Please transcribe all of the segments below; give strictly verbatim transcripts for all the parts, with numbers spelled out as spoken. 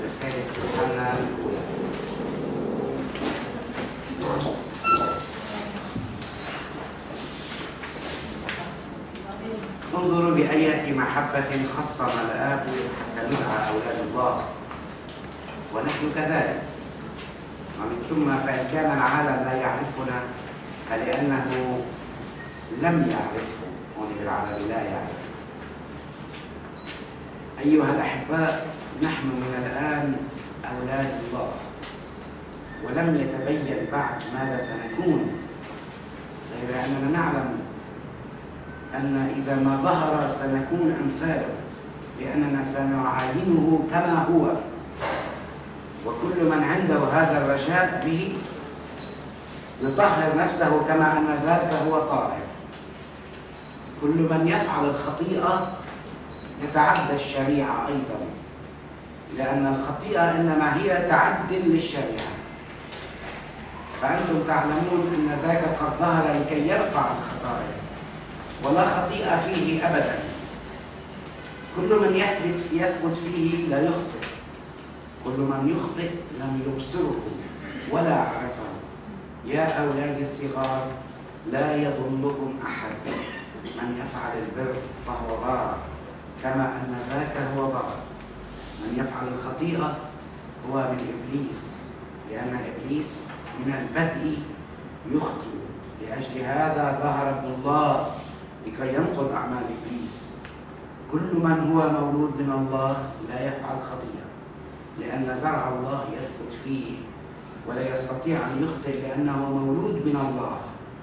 رسالة يوحنا الأولى. انظروا بأية محبة خصنا الآب حتى ندعى أولاد الله، ونحن كذلك. ومن ثم فإن كان العالم لا يعرفنا فلأنه لم يعرفه، ومن العالم لا يعرفه. أيها الأحباء، نحن من الآن أولاد الله، ولم يتبين بعد ماذا سنكون، غير أننا نعلم أن إذا ما ظهر سنكون أمثاله، لأننا سنعاينه كما هو. وكل من عنده هذا الرجاء به يطهر نفسه كما أن ذاك هو طاهر. كل من يفعل الخطيئة يتعدى الشريعة أيضا، لأن الخطيئة إنما هي تعد للشريعة. فأنتم تعلمون أن ذاك قد ظهر لكي يرفع الخطايا، ولا خطيئة فيه أبدا. كل من يثبت في يثبت فيه لا يخطئ، كل من يخطئ لم يبصره ولا عرفه. يا أولادي الصغار، لا يضلكم أحد، من يفعل البر فهو بار كما أن ذاك هو بار. من يفعل الخطيئة هو من إبليس، لأن إبليس من البدء يخطئ. لأجل هذا ظهر ابن الله لكي ينقض أعمال إبليس. كل من هو مولود من الله لا يفعل خطيئة، لأن زرع الله يثبت فيه، ولا يستطيع أن يخطئ لأنه مولود من الله.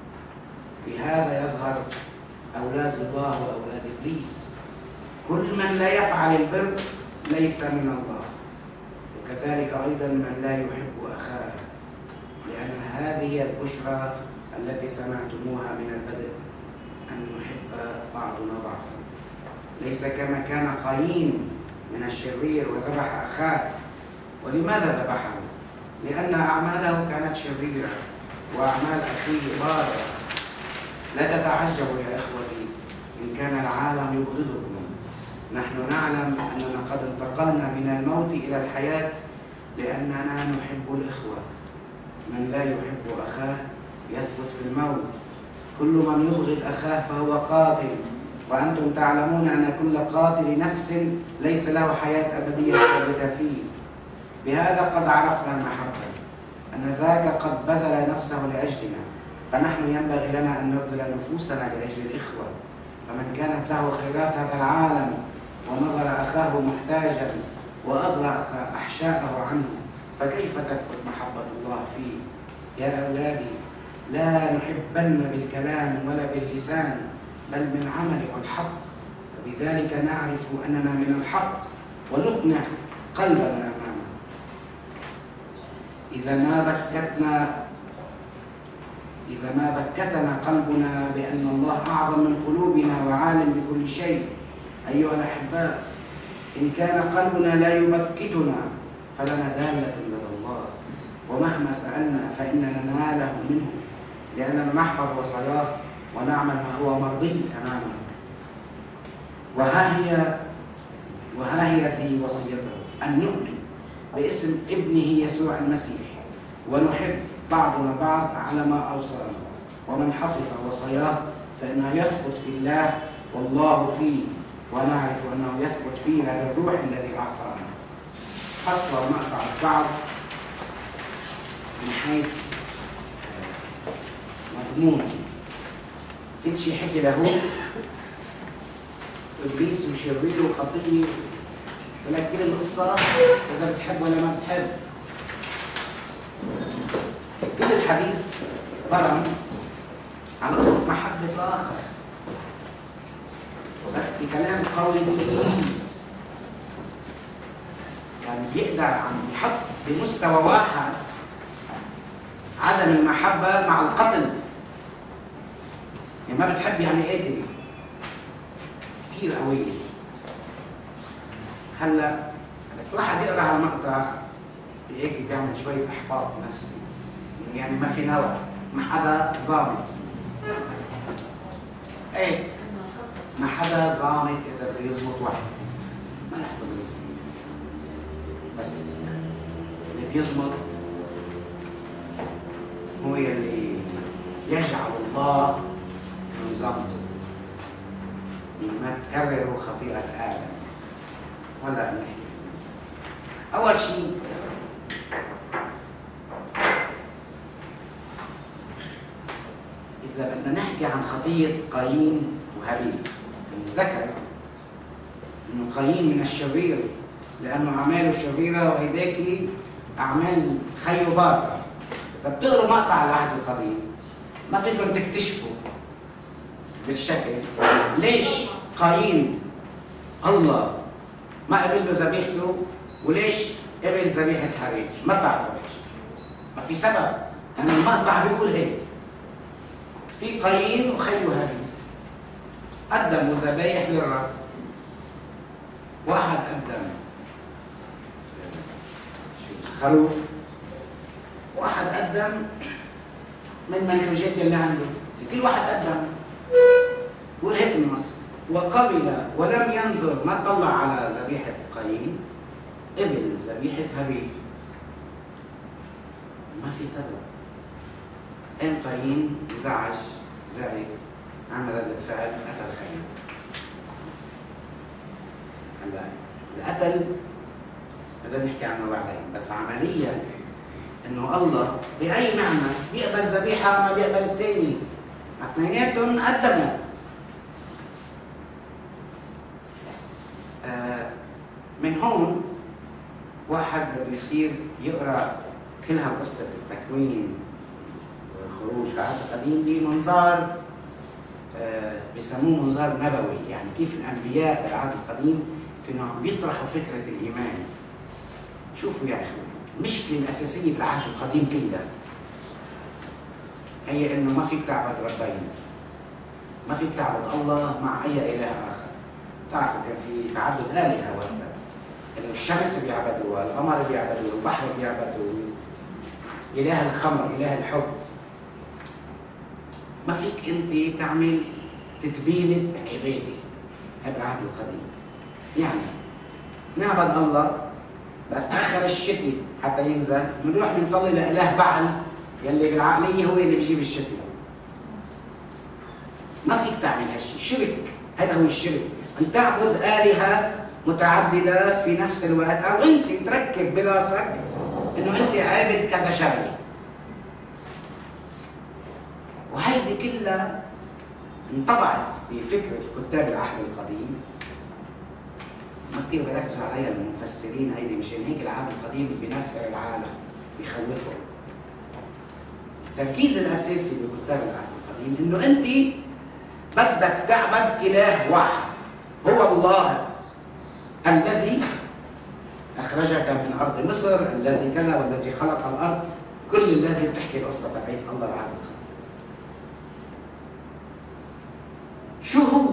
بهذا يظهر أولاد الله وأولاد إبليس. كل من لا يفعل البر ليس من الله، وكذلك أيضا من لا يحب أخاه، لأن هذه هي البشرى التي سمعتموها من البدء، أن نحب بعضنا بعضا. ليس كما كان قايين من الشرير وذبح أخاه. ولماذا ذبحه؟ لأن أعماله كانت شريرة وأعمال أخيه بارة. لا تتعجبوا يا إخوتي إن كان العالم يبغضكم. نحن نعلم أننا قد انتقلنا من الموت إلى الحياة لأننا نحب الإخوة. من لا يحب أخاه يثبت في الموت. كل من يبغض أخاه فهو قاتل، وأنتم تعلمون أن كل قاتل نفس ليس له حياة أبدية ثابتة فيه. بهذا قد عرفنا المحبة، أن ذاك قد بذل نفسه لأجلنا، فنحن ينبغي لنا أن نبذل نفوسنا لأجل الإخوة. فمن كانت له خيرات هذا العالم ونظر أخاه محتاجا وأغلق أحشاءه عنه، فكيف تثبت محبة الله فيه؟ يا أولادي، لا نحبن بالكلام ولا باللسان، بل من عمل والحق. وبذلك نعرف أننا من الحق ونقنع قلبنا أمامه. إذا ما بكتنا إذا ما بكتنا قلبنا بأن الله أعظم من قلوبنا وعالم بكل شيء. أيها الأحباء، إن كان قلبنا لا يبكتنا فلنا دالة لدى الله، ومهما سألنا فإننا نناله منه، لأننا نحفظ وصاياه ونعمل ما هو مرضي أمامه. وها هي وها هي في وصيته أن نؤمن باسم ابنه يسوع المسيح، ونحب بعضنا بعض على ما أوصانا. ومن حفظ وصاياه فإنه يثبت في الله والله فيه، ونعرف أنه يثبت فينا بالروح الذي أعطانا. حصل مقطع الصعب من حيث مضمون. كل شيء حكي له إبليس وشرير وخطية، ولك كل القصة إذا بتحب ولا ما بتحب. كل الحديث برم عن قصة محبة الآخر، بس بكلام قوي تقيل، يعني يقدر عم يحط بمستوى واحد عدم المحبة مع القتل. يعني ما بتحب يعني قاتل، كتير قوية. هلا بس واحد يقرا على المقطع هيك بيعمل شوية إحباط نفسي، يعني ما في نوى، ما حدا ظابط. ايه ما حدا ظابط إذا بده يزبط واحد، ما رح تزبط. بس اللي بيزمر هو يلي يجعل الله نظامته، ما تكرروا خطيئة آدم ولا نحكي. أول شيء إذا بدنا نحكي عن خطية قايين وهابيل، ذكر إنه قايين من الشرير لأنه أعماله شريرة وهيداك أعمال خيو بارة. إذا بتقروا مقطع العهد القديم ما فيكم تكتشفوا بالشكل ليش قايين الله ما قبل له ذبيحته وليش قبل ذبيحة هابيل، ما بتعرفوا ليش. ما في سبب، لأن المقطع بيقول هيك: في قايين وخيو هابيل قدموا ذبايح للرب، واحد قدم خروف، واحد قدم من منتوجات اللي عنده، كل واحد قدم. يقول هيك النص: وقبل ولم ينظر، ما اطلع على ذبيحة قايين، قبل ذبيحة هابيل. ما في سبب. قام قايين انزعج، زعل، عمل ردة فعل، قتل خيو. هلا القتل بدنا نحكي عنه بعدين، بس عمليا انه الله بأي معنى بيقبل ذبيحة ما بيقبل الثاني، اثنيناتهم قدموا. آه من هون واحد بده يصير يقرا كل هالقصة التكوين والخروج العهد القديم بمنظار آه بسموه منظار نبوي، يعني كيف الأنبياء بالعهد القديم كانوا عم بيطرحوا فكرة الإيمان. شوفوا يا إخوان، المشكلة الأساسية بالعهد القديم كلها هي إنه ما فيك تعبد ربين، ما فيك تعبد الله مع أي إله آخر. تعرفوا كان في تعدد آلهة وقتها، إنه الشمس بيعبدوها، القمر بيعبدوه، البحر بيعبدوه، إله الخمر، إله الحب. ما فيك أنت تعمل تتبيلة عبادة. هذا العهد القديم. يعني نعبد الله بس آخر الشتاء حتى ينزل بنروح بنصلي لإله بعل يلي بالعقلية هو اللي بيجيب الشتاء. ما فيك تعمل هالشيء، شرك. هذا هو الشرك، أن تعبد آلهة متعددة في نفس الوقت، أو أنت تركب براسك إنه أنت عابد كذا شغلة. وهيدي كلها انطبعت بفكرة كتاب العهد القديم، ما كثير بركزوا عليها المفسرين. هيدي مشان هيك العهد القديم بينفر العالم، بيخوفه. التركيز الأساسي بكتاب العهد القديم إنه أنت بدك تعبد إله واحد، هو الله الذي أخرجك من أرض مصر، الذي كذا والذي خلق الأرض. كل الذي بتحكي القصة تبعت الله العهد القديم. شو هو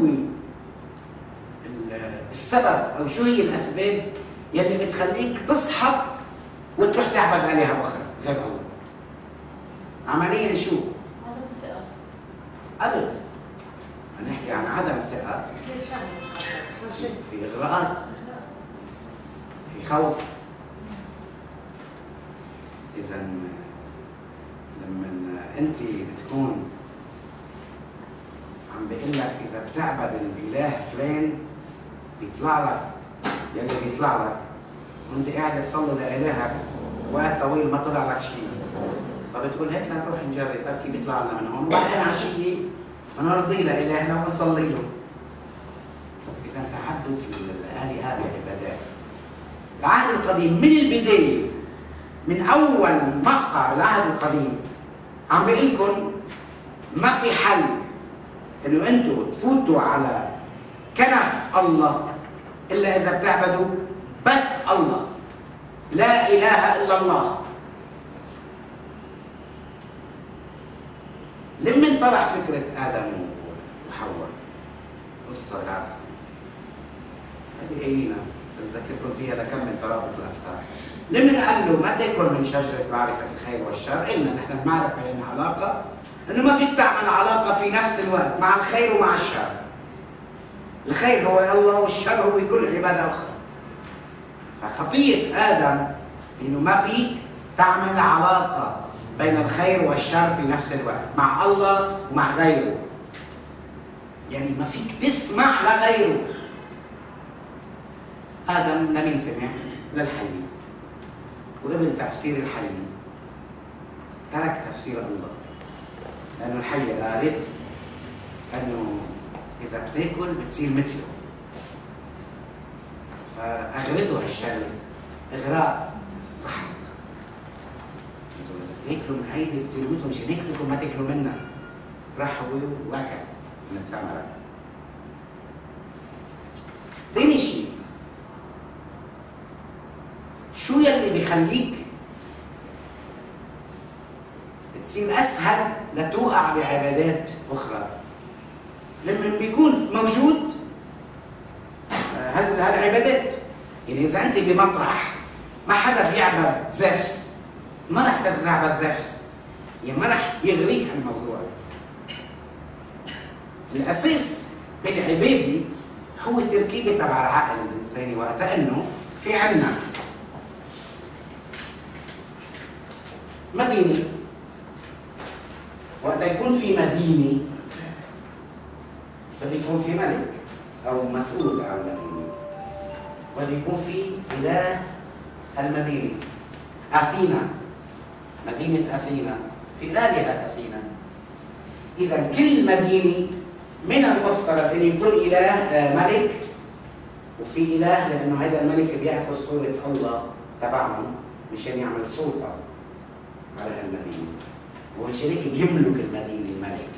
السبب أو شو هي الأسباب يلي بتخليك تصحط وتروح تعبد آلهة أخرى غير الله؟ عمليا شو؟ عدم الثقة. قبل ما نحكي عن عدم الثقة في إغراءات، في خوف. إذا لما أنت بتكون عم بيقول لك إذا بتعبد الإله فلان بيطلع لك يلي بيطلع لك، وأنت قاعد تصلي لإلهك وقت طويل ما طلع لك شيء، فبتقول هات لنا نروح نجرب بركي بيطلع لنا من هون، وبعدين عشية بنرضي لإلهنا ونصلي له. إذا تعدد الآلهة بعبادات. العهد القديم من البداية، من أول مقطع بالعهد القديم عم بقول لكم ما في حل إنه أنتم تفوتوا على كنف الله إلا إذا بتعبدوا بس الله، لا إله إلا الله. لما انطرح فكرة آدم وحواء قصة العبد هذه أينا بس ذكركم فيها لكمل ترابط الأفكار. لما قال له ما تاكل من شجرة معرفة الخير والشر، قلنا نحن المعرفة يعني علاقة إنه ما فيك تعمل علاقة في نفس الوقت مع الخير ومع الشر. الخير هو الله والشر هو كل عبادة أخرى. فخطية آدم إنه ما فيك تعمل علاقة بين الخير والشر في نفس الوقت مع الله ومع غيره. يعني ما فيك تسمع لغيره. آدم لم ينسمع للحي وقبل تفسير الحي، ترك تفسير الله، لأنه الحية قالت أنه إذا بتاكل بتصير مثله، فأغرته هالشغلة إغراء صحت. إذا تاكلوا من هيدي بتصير مثله، مش هيك بدكم ما تاكلوا منها. راح هو وأكل من الثمرة. تاني شيء، شو يلي بيخليك تصير أسهل لتوقع بعبادات أخرى؟ لما بيكون موجود هال هالعبادات. يعني إذا أنت بمطرح ما حدا بيعبد زفس، ما رح تعبد زفس، يعني ما رح يغريك هالموضوع. الأساس بالعبادة هو التركيبة تبع العقل الإنساني، وقتها إنه في عنا مدينة، وقت يكون في مدينة بده يكون في ملك أو مسؤول عن المدينة، بده يكون في إله المدينة. أثينا، مدينة أثينا، في آلهة أثينا. إذا كل مدينة من المفترض أن يكون إله ملك، وفي إله لأنه هذا الملك بيأخذ صورة الله تبعهم مشان يعمل سلطة على المدينة، ومشان هيك بيملك المدينة الملك.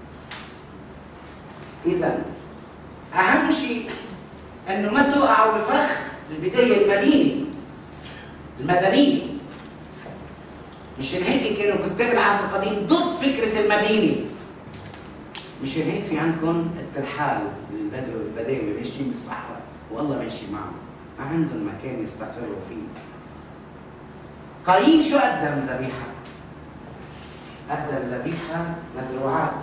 إذا أهم شيء أنه ما توقعوا بفخ البداية المدينة المدنية. مشان هيك كانوا كتاب العهد القديم ضد فكرة المدينة. مشان هيك في عندكم الترحال البدو البداوي ماشيين بالصحراء والله ماشي معهم، ما عندهم مكان يستقروا فيه. قايين شو قدم ذبيحة؟ قدم ذبيحة مزروعات.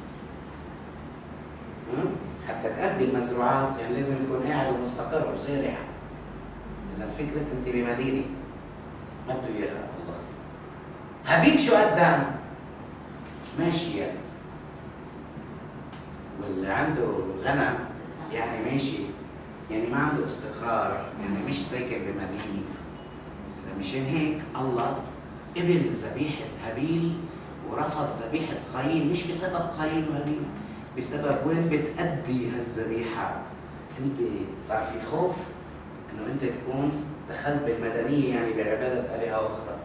حتى تأدي المزروعات يعني لازم يكون قاعد ومستقر وزارع. إذا فكرة أنت بمدينة ما بده إياها الله. هابيل شو قدم؟ ماشية، واللي عنده غنم يعني ماشي، يعني ما عنده استقرار، يعني مش ساكن بمدينة. مشان هيك الله قبل ذبيحة هابيل ورفض ذبيحة قايين، مش بسبب قايين وهابيل، بسبب وين بتأدي هالذبيحة. أنت صار في خوف إنه أنت تكون دخلت بالمدنية يعني بعبادة آلهة أخرى.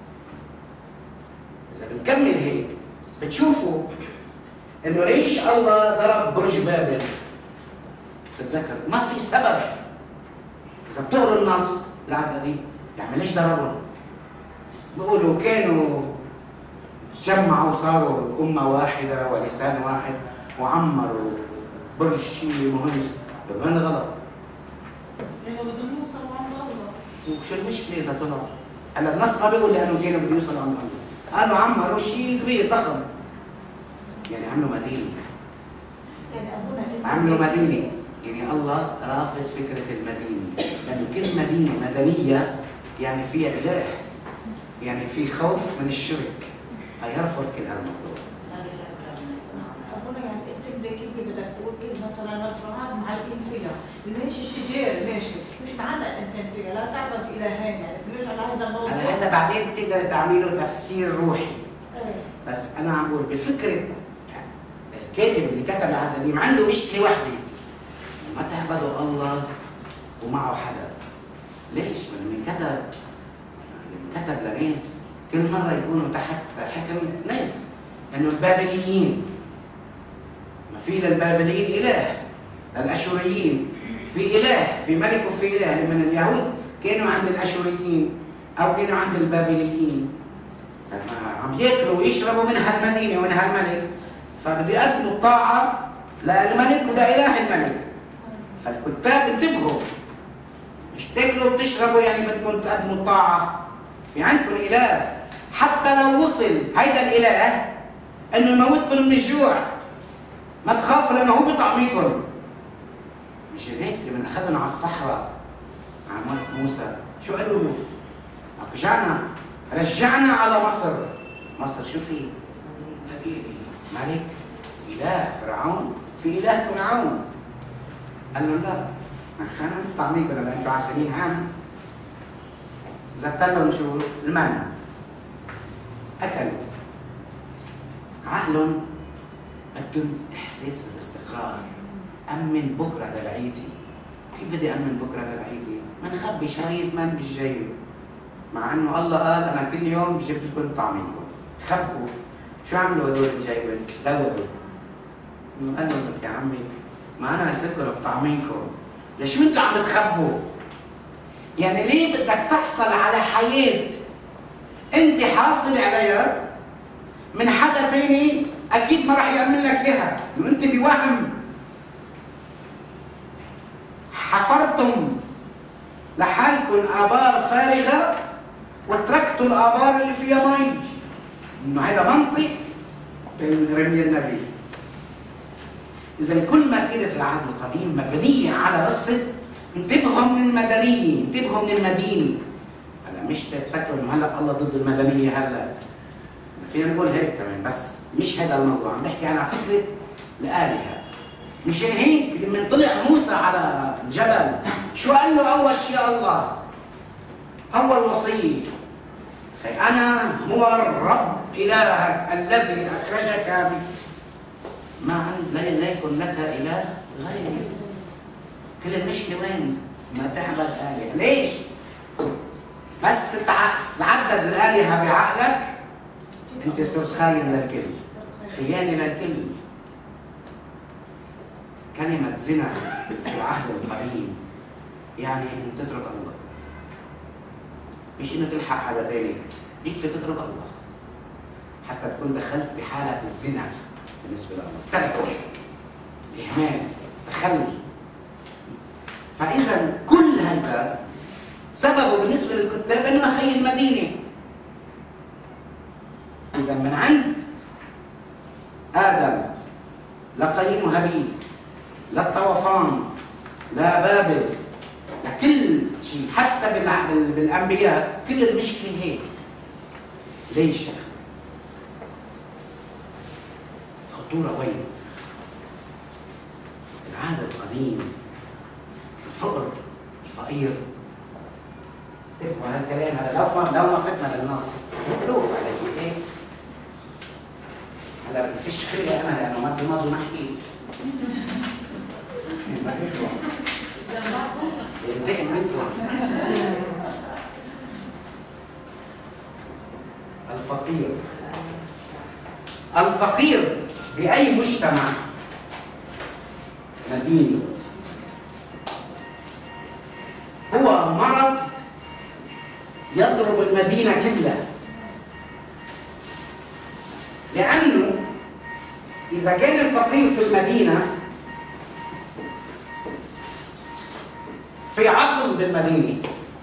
إذا بنكمل هيك بتشوفوا إنه ليش الله ضرب برج بابل؟ بتذكر ما في سبب. إذا بتقروا النص العهد القديم يعني ليش ضربهم؟ بيقولوا كانوا تجمعوا صاروا أمة واحدة ولسان واحد وعمروا برج شيء مهم. وين غلط؟ لأنه بدهم يوصلوا عند الله. وشو المشكلة إذا طلعوا؟ هلا النص ما بيقول لأنه كانوا بده يوصلوا عند الله، قالوا عمروا شيء كبير ضخم، يعني عملوا مدينة. يعني أبونا عملوا مدينة، يعني الله رافض فكرة المدينة، لأنه كل مدينة مدنية يعني فيها إله، يعني في خوف من الشرك، فيرفض كل هالموضوع. أبونا يعني استبداكية بدك تقول كل مثلا مزروعات معلقين فيها، ماشي شجار ماشي، مش معلق الإنسان فيها، لا تعبد إلهين، يعني بنرجع لهذا الموضوع. أنا هذا بعدين بتقدر تعملي له تفسير روحي. إيه. بس أنا عم بقول بفكرة الكاتب اللي كتب العهد القديم عنده مشكلة واحدة، ما تعبدوا الله ومعه حدا. ليش؟ لما كتب كتب لناس كل مرة يكونوا تحت حكم ناس، انه البابليين ما في للبابليين اله، للاشوريين في اله، في ملك وفي اله. لما اليهود كانوا عند الاشوريين او كانوا عند البابليين لما عم ياكلوا ويشربوا من هالمدينة ومن هالملك، فبده يقدموا الطاعة للملك ولإله الملك. فالكتاب انتبهوا، مش تاكلوا وبتشربوا يعني بدكم تقدموا الطاعة، في عندكم إله، حتى لو وصل هيدا الإله إنه يموتكم من الجوع ما تخافوا لأنه هو بيطعميكم. مش هيك لما أخذنا على الصحراء عملت موسى شو قالوا له؟ رجعنا رجعنا على مصر. مصر شو في؟ ملك إله فرعون، في إله فرعون. قال له لا خلينا طعميكم لأن أنتم عارفين عام. زت لهم شو؟ المن. أكلوا. عقلهم بدهم إحساس بالاستقرار. أمن بكرة تبعيتي. كيف بدي أمن بكرة تبعيتي؟ منخبي شوية من بالجيب. مع إنه الله قال أنا كل يوم بجيب لكم طعميكم. خبوا. شو عملوا هدول بجيبهم؟ دوروا. قال لهم لك يا عمي ما أنا قلت لكم بطعميكم. ليش انتوا عم تخبوا؟ يعني ليه بدك تحصل على حياة انت حاصل عليها من حدا تاني اكيد ما راح يأمن لك اياها، وانت بوهم حفرتم لحالكم آبار فارغة وتركتوا الآبار اللي فيها مي. انه هذا منطق رمي النبي. إذا كل مسيرة العهد القديم مبنية على قصة انتبهوا من المدنية، انتبهوا من المدينة. هلا مش تفكروا إنه هلا الله ضد المدنية هلا. فينا نقول هيك كمان بس مش هذا الموضوع، عم بحكي أنا فكرة الآلهة. مشان هيك لما طلع موسى على الجبل شو قال له أول شيء الله؟ أول وصية أنا هو الرب إلهك الذي أخرجك من ما عند لا يكن لك إله غيري. كل المشكلة وين؟ ما تعبد آلهة. ليش؟ بس تتعدد الآلهة بعقلك أنت صرت خاين للكل، خيانة للكل. كلمة زنا في العهد القديم يعني أن تترك الله، مش إنه تلحق حدا تاني، يكفي تترك الله حتى تكون دخلت بحالة الزنا. بالنسبة لله ترك، إهمال، تخلي. فإذا كل هذا سببه بالنسبة للكتاب أنه خي المدينة. إذا من عند آدم لا قايين وهابيل، لا الطوفان، لا بابل، لكل شيء حتى بالأنبياء كل المشكلة هيك. ليش؟ الخطورة وين؟ العهد القديم، الفقر، الفقير. تفهموا هالكلام هذا لو ما لو ما فتنا للنص مقلوب عليه هيك. هلا ما فيش خلق انا لانه ما بدي ما بدي نحكي. ينتقم منكم. الفقير. الفقير بأي مجتمع مديني هو مرض يضرب المدينة كلها، لأنه إذا كان الفقير في المدينة في عطل بالمدينة،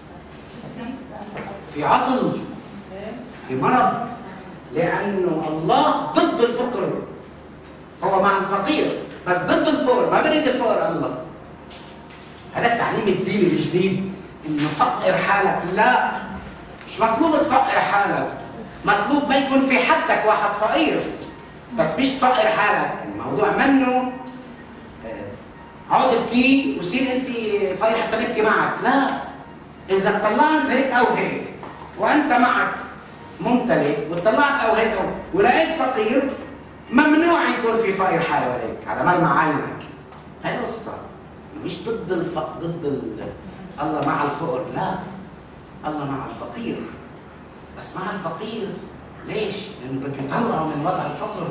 في عطل، في مرض، لأنه الله ضد الفقر. هو مع الفقير بس ضد الفقر، ما بريد الفقر الله. هذا التعليم الديني الجديد انه فقر حالك. لا، مش مطلوب تفقر حالك، مطلوب ما يكون في حدك واحد فقير، بس مش تفقر حالك. الموضوع منه عود ابكي وصير انت فقير حتى نبكي معك. لا، اذا طلعت هيك او هيك وانت معك ممتلئ وطلعت او هيك او ولقيت فقير، ممنوع يكون في فقير حواليك على مرمى عينك. هاي القصة مش ضد الفقر، ضد ال... الله مع الفقر. لا، الله مع الفقير، بس مع الفقير ليش؟ لأنه بده يطلعه من وضع الفقر.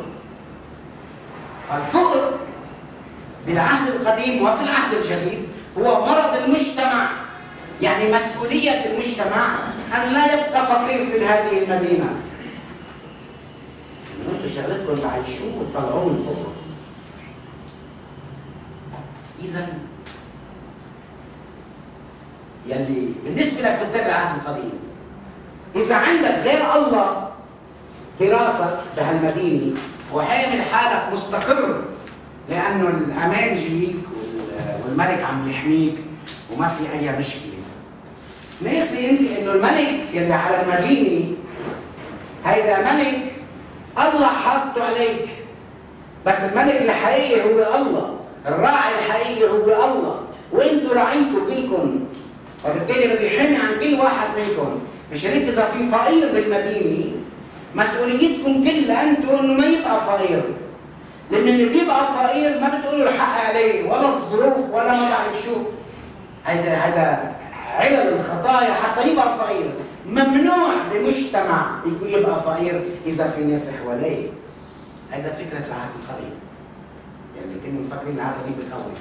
فالفقر بالعهد القديم وفي العهد الجديد هو مرض المجتمع، يعني مسؤولية المجتمع أن لا يبقى فقير في هذه المدينة. انتوا شغلتكم تعيشوه وتطلعوه من الفقر. إذا يلي بالنسبة لكتاب العهد القديم، إذا عندك غير الله براسك بهالمدينة وعامل حالك مستقر لأنه الأمان جيك والملك عم يحميك وما في أي مشكلة، ناسي انت انه الملك يلي على المدينه هيدا ملك الله حاطه عليك، بس الملك الحقيقي هو الله، الراعي الحقيقي هو الله، وانتوا راعينتوا كلكم، وبالتالي بده يحمي عن كل واحد منكم. مش هيك اذا في فقير بالمدينه مسؤوليتكم كلها انتوا انه ما يبقى فقير، لان اللي بيبقى فقير ما بتقولوا الحق عليه ولا الظروف ولا ما بعرف شو. هيدا هيدا علل الخطايا حتى يبقى فقير. ممنوع بمجتمع يكون يبقى فقير اذا في ناس حواليه. هيدا فكره العهد القديم. يعني كانوا مفكرين العهد القديم بخوف.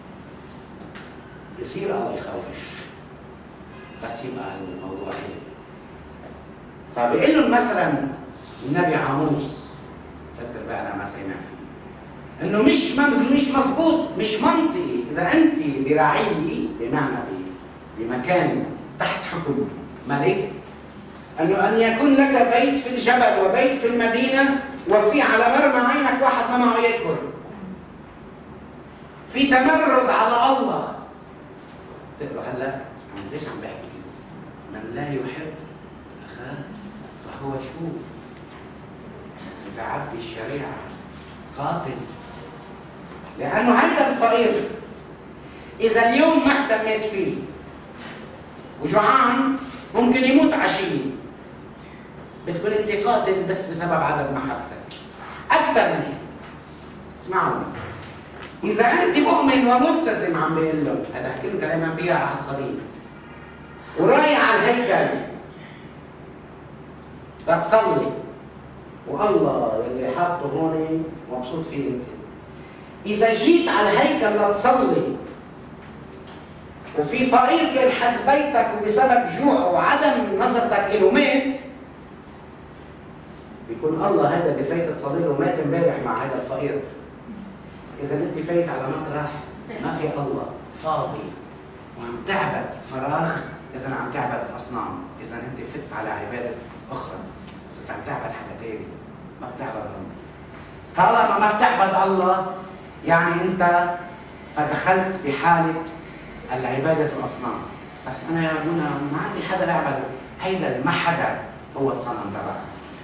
بصير الله يخوف. بس يبقى الموضوع هيك. فبيقول لهم مثلا النبي عاموس ثلاث ارباعنا ما سمع فيه انه مش مش مظبوط، مش منطقي اذا انت براعيه بمعنى بمكان تحت حكم ملك انه ان يكون لك بيت في الجبل وبيت في المدينه وفي على مرمى عينك واحد ما معه ياكل. في تمرد على الله. تقروا هلا عم ليش عم بحكي من لا يحب اخاه فهو شو؟ متعدي الشريعه، قاتل. لانه هيدا الفقير اذا اليوم ما اهتميت فيه وجوعان ممكن يموت عشيه. بتكون انت قاتل بس بسبب عدم محبتك. اكثر من هيك. اسمعوني. اذا انت مؤمن وملتزم عم بيقول لهم، هذا احكي لهم كلام انبياء عهد قديم. ورايح على الهيكل لتصلي والله اللي حاطه هون مبسوط فيه انت. اذا جيت على الهيكل لتصلي وفي فقير كان حد بيتك وبسبب جوع وعدم نظرتك له مات، بيكون الله هذا اللي فايت تصلي له مات امبارح مع هذا الفقير. اذا انت فايت على مطرح ما في الله، فاضي وعم تعبد فراغ، اذا عم تعبد اصنام، اذا انت فت على عباده اخرى، اذا عم تعبد حدا تاني ما بتعبد الله. طالما ما بتعبد الله يعني انت فدخلت بحاله العباده الاصنام. بس انا يا ابونا ما عندي حدا اعبده. هيدا الما حدا هو الصنم تبعك.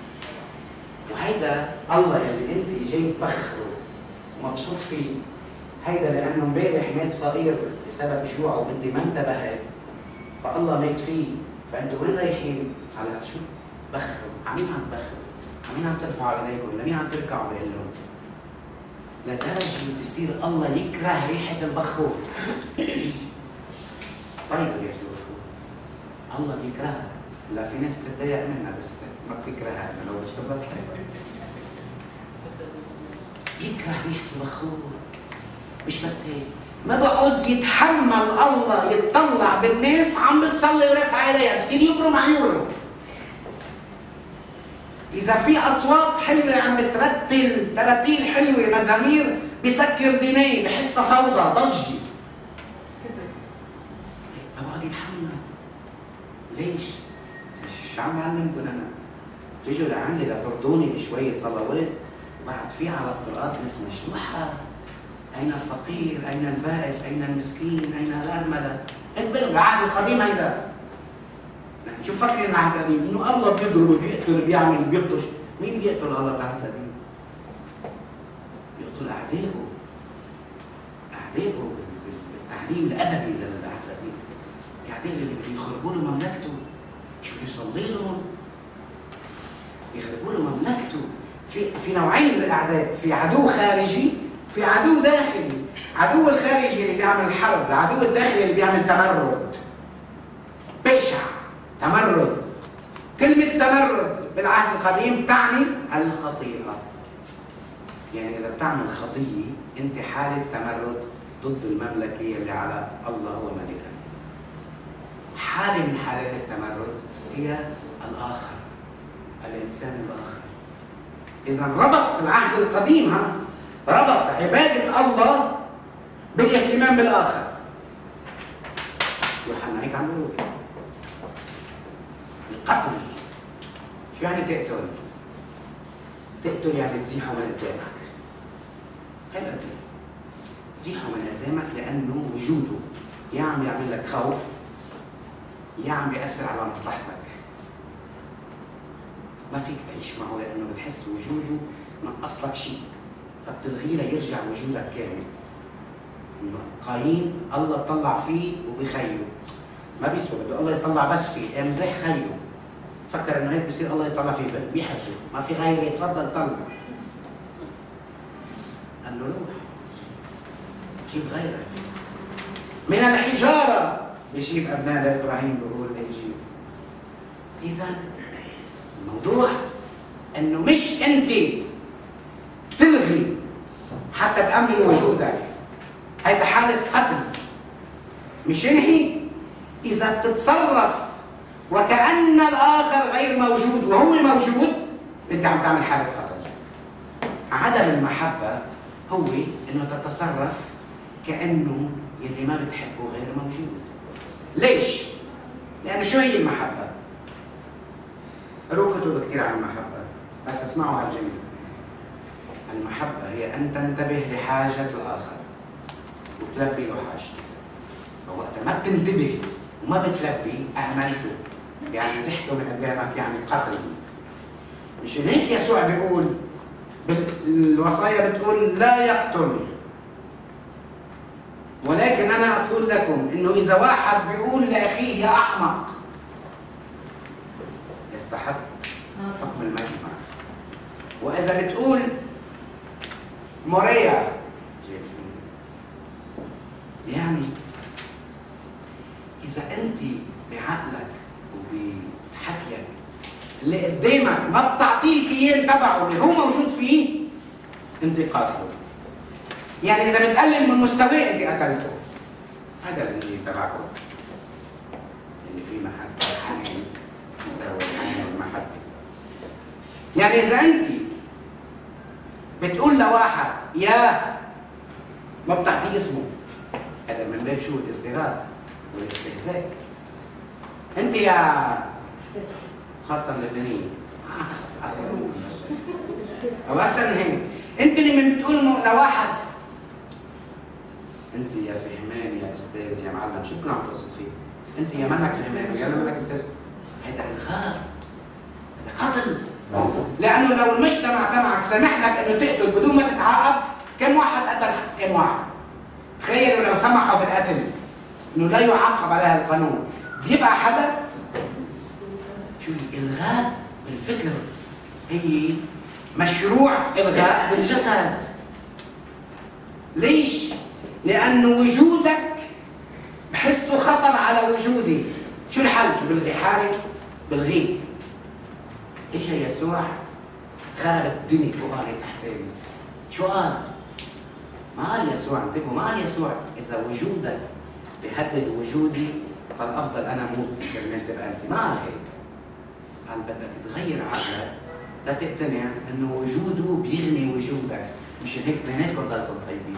وهيدا الله اللي انت جاي تبخره ومبسوط فيه، هيدا لانه امبارح مات فقير بسبب جوعه وانت ما انتبهت، فالله مات فيه، فانتوا وين رايحين؟ على شو؟ بخروا. على مين عم تبخروا؟ على مين عم ترفعوا ايديكم؟ لمين عم تركعوا بقول لهم؟ لدرجه بصير الله يكره ريحه البخور. طيب ريحه البخور الله بيكرهها. لا في ناس بتضايق منها بس ما بتكرهها لو السبب حلو. بيكره ريحه البخور. مش بس هيك، ما بقعد يتحمل الله يتطلع بالناس عم بتصلي ورافعه ايديها، بصير يبرم عيونه. إذا في أصوات حلوة عم بترتل تراتيل حلوة مزامير بسكر دينين بحسها فوضى ضجة. ما بقعد يتحمل. ليش؟ مش عم بعلمكم أنا. تيجوا لعندي لترضوني بشوية صلوات وبعد في على الطرقات نسمع شلوحة. أين الفقير؟ أين البائس؟ أين المسكين؟ أين الأرملة؟ اقبلوا العهد القديم هيدا. شو فاكرين العهد القديم؟ إنه الله بيضرب بيقتل بيعمل بيبطش. مين بيقتل الله بالعهد القديم؟ بيقتل أعدائه. أعدائه بالتعليم الأدبي للعهد القديم. أعدائه اللي بده يخربوا له مملكته. شو بده يصلي لهم؟ يخربوا له مملكته. في في نوعين من الأعداء، في عدو خارجي، في عدو داخلي. عدو الخارجي اللي بيعمل حرب، العدو الداخلي اللي بيعمل تمرد. بشع، تمرد. كلمة تمرد بالعهد القديم تعني الخطيئة. يعني إذا بتعمل خطية أنت حالة تمرد ضد المملكة اللي على الله هو ملكها. حالة من حالات التمرد هي الآخر، الإنسان الآخر. إذا ربط العهد القديم ها ربط عبادة الله بالاهتمام بالآخر. يوحنا هيك عم بيقول القتل. شو يعني تقتل؟ تقتل يعني تزيحه من قدامك. هي القتل. تزيحه من قدامك لأنه وجوده يا عم يعمل لك خوف يا عم بيأثر على مصلحتك، ما فيك تعيش معه لأنه بتحس وجوده نقص لك شيء، فبتلغيه ليرجع وجودك كامل. قايين الله اطلع فيه وبخيه، ما بيسوى، بده الله يطلع بس فيه، قام زح خيه، فكر انه هيك بصير الله يطلع فيه، بيحرجه، ما في غيري، تفضل طلع. قال له روح جيب غيرك. من الحجارة بيجيب أبناء لإبراهيم، بيقول ليجيب. إذا الموضوع إنه مش أنت بتلغي حتى تأمن وجودك، هيدا حالة قتل. مش هي إذا بتتصرف وكأن الآخر غير موجود وهو موجود، أنت عم تعمل حالة قتل. عدم المحبة هو إنه تتصرف كأنه يلي ما بتحبه غير موجود. ليش؟ لأنه شو هي المحبة؟ قروا كتب كثير عن المحبة، بس اسمعوا هالجملة. المحبة هي أن تنتبه لحاجة الآخر وتلبي له حاجته. فوقت ما بتنتبه وما بتلبي أهملته، يعني زحته من قدامك، يعني قتل. مشان هيك يسوع بيقول بالوصايا، بتقول لا يقتل، ولكن أنا أقول لكم إنه إذا واحد بيقول لأخيه يا أحمق، يستحق حكم المجمع. وإذا بتقول موريا، يعني إذا أنت بعقلك وبحكيك اللي قدامك ما بتعطيه الكيان تبعه اللي هو موجود فيه، أنت قاتله. يعني إذا بتقلل من مستواه أنت قتلته. هذا الإنجيل تبعكم اللي فيه محبة، الحنين والمحبة. يعني إذا أنت بتقول لواحد يا ما بتعطيه اسمه، هذا من باب شو؟ الازدراء والاستهزاء. أنت يا خاصة اللبنانيين أو أكثر من هيك، أنت اللي من بتقول لواحد أنت يا فهمان يا أستاذ يا معلم، شو بكون عم تقصد فيه؟ أنت يا منك فهمان ويا منك أستاذ، هذا إلغاء، هذا قتل. لأنه لو المجتمع تبعك سمح لك إنه تقتل بدون ما تتعاقب، كم واحد قتل كم واحد؟ تخيلوا لو سمحوا بالقتل إنه لا يعاقب عليها القانون، بيبقى حدا؟ شو الإلغاء بالفكر، هي مشروع إلغاء بالجسد. ليش؟ لأنه وجودك بحسه خطر على وجودي. شو الحل؟ شو بلغي حالي؟ بلغيك. اجى يسوع خرب الدنيا فوقاني تحتاني. شو قال؟ ما قال يسوع، انتبهوا، ما قال يسوع إذا وجودك بيهدد وجودي فالأفضل أنا أموت كرمال تبقى أنت، ما قال هيك. قال بدك تغير عقلك لا تقتنع إنه وجوده بيغني وجودك، مش هيك اثنيناتكم ضلكم طيبين.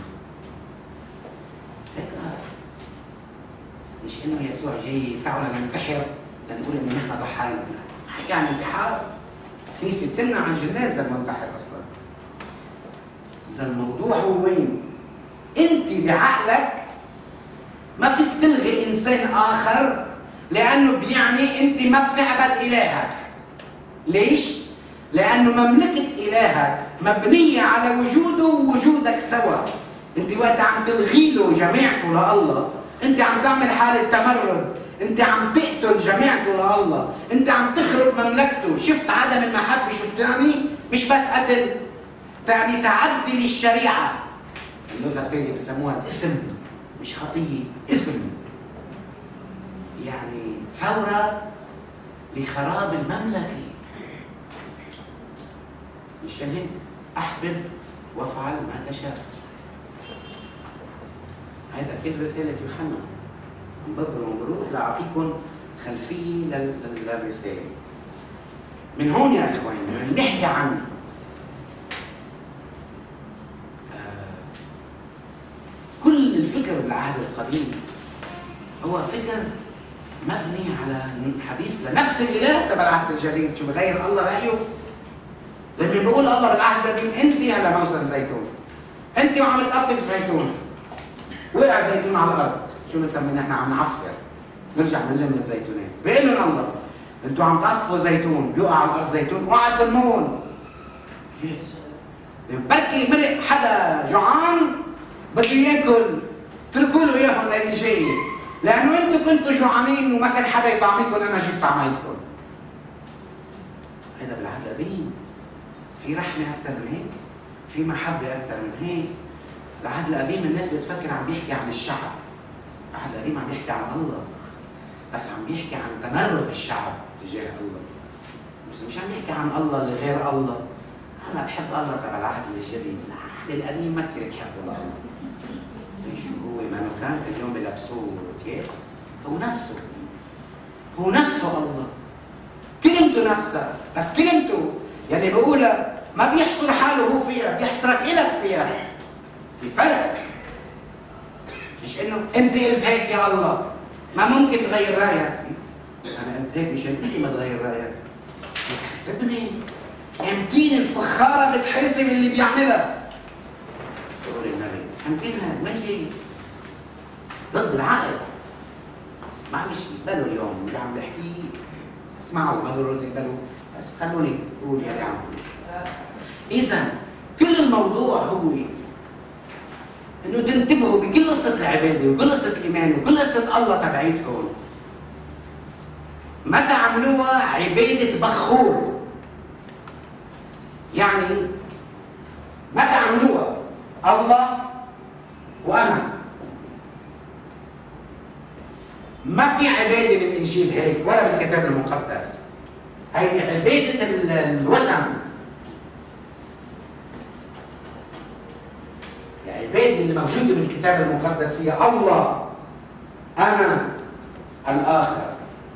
هيك قال. مش إنه يسوع جاي تعالوا ننتحر لنقول إنه نحن ضحايا. حكي عن انتحار، كنيسة بتمنع عن الناس لما ننتحر أصلا. إذا الموضوع هو وين؟ أنت بعقلك ما فيك تلغي إنسان آخر، لأنه بيعني أنت ما بتعبد إلهك. ليش؟ لأنه مملكة إلهك مبنية على وجوده ووجودك سوا. أنت وقت عم تلغي له جماعته لله، أنت عم تعمل حالة تمرد، أنت عم تقتل جماعته لله، أنت عم تخرب مملكته. شفت عدم المحبة شو بتعني؟ مش بس قتل، تعني تعدي للشريعة. اللغة الثانية بسموها الإثم، مش خطية، إثم. يعني ثورة لخراب المملكة. مشان هيك أحبب وافعل ما تشاء. هيدا أكيد رسالة يوحنا. عم بروح لأعطيكم خلفية للرسالة. من هون يا إخواني بدنا نحكي عن كل الفكر بالعهد القديم هو فكر مبني على حديث لنفس الإله تبع العهد الجديد. شو بغير الله رأيه؟ لما بيقول الله بالعهد القديم أنت هلا موسم زيتون، أنت وعم تقطف زيتون، وقع زيتون على الأرض، شو بنسمي نحن؟ عم نعفر، نرجع بنلم الزيتونات. بيقول لهم الله انتوا عم تقطفوا زيتون، بيوقع على الارض زيتون، اوعى ترمون. بركي مرق حدا جوعان بده ياكل، اتركوا له اياهم للي جاي، لانه انتوا كنتوا جوعانين وما كان حدا يطعميكم، انا جيت طعميتكم. هذا بالعهد القديم. في رحمه اكثر من هيك؟ في محبه اكثر من هيك؟ العهد القديم الناس بتفكر عم بيحكي عن الشعب. العهد القديم عم يحكي عن الله، بس عم بيحكي عن تمرد الشعب تجاه الله. بس مش عم يحكي عن الله اللي غير الله. انا بحب الله تبع العهد الجديد، العهد القديم ما كثير بحب الله. شو هو ما كان كل يوم بيلبسوه ثياب، هو نفسه، هو نفسه الله، كلمته نفسها، بس كلمته يعني بقولها ما بيحصر حاله هو فيها، بيحصرك إلك فيها. في فرق، مش انه انت قلت هيك يا الله ما ممكن تغير رايك. انا قلت هيك مش انت ما تغير رايك، بتحسبني امتين الفخاره بتحسب اللي بيعملها. تقول النبي امتينها وين جاي؟ ضد العقل. معلش اقبلوا اليوم اللي عم بحكيه، اسمعوا ما ضروري تقبلوا، بس خلوني اقول يلي عم بقول. اذا كل الموضوع هو انه تنتبهوا بكل قصه العباده وكل قصه الايمان وكل قصه الله تبعيتكم ما تعملوها عباده بخور. يعني ما تعملوها الله وانا. ما في عباده بالانجيل هيك ولا بالكتاب المقدس. هي عباده الوثن. العبادة اللي موجودة بالكتاب المقدس هي الله، أنا، الآخر.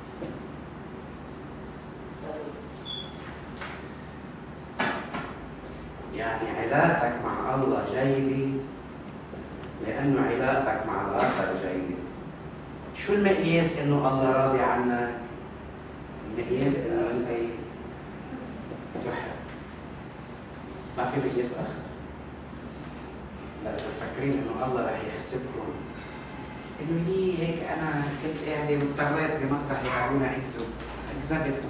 يعني علاقتك مع الله جيدة لأنه علاقتك مع الآخر جيدة. شو المقياس إنه الله راضي عنك؟ المقياس إنه أنت تحب. ما في مقياس آخر. لا إذا فاكرين إنه الله رح يحسبكم إنه ليه هيك أنا كنت قاعدة واضطريت بمطرح يقعدونا أكذب، أكذبت